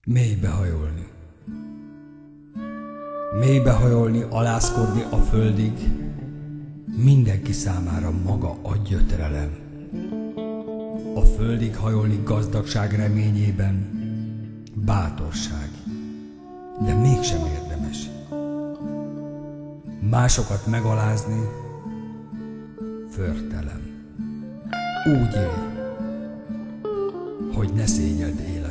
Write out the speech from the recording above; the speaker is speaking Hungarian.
Mélybehajolni. Mélybehajolni, alászkodni a földig, mindenki számára maga a gyötrelem. A földig hajolni gazdagság reményében, bátorság, de mégsem érdemes. Másokat megalázni, förtelem. Úgy élj, hogy ne szégyeld életed.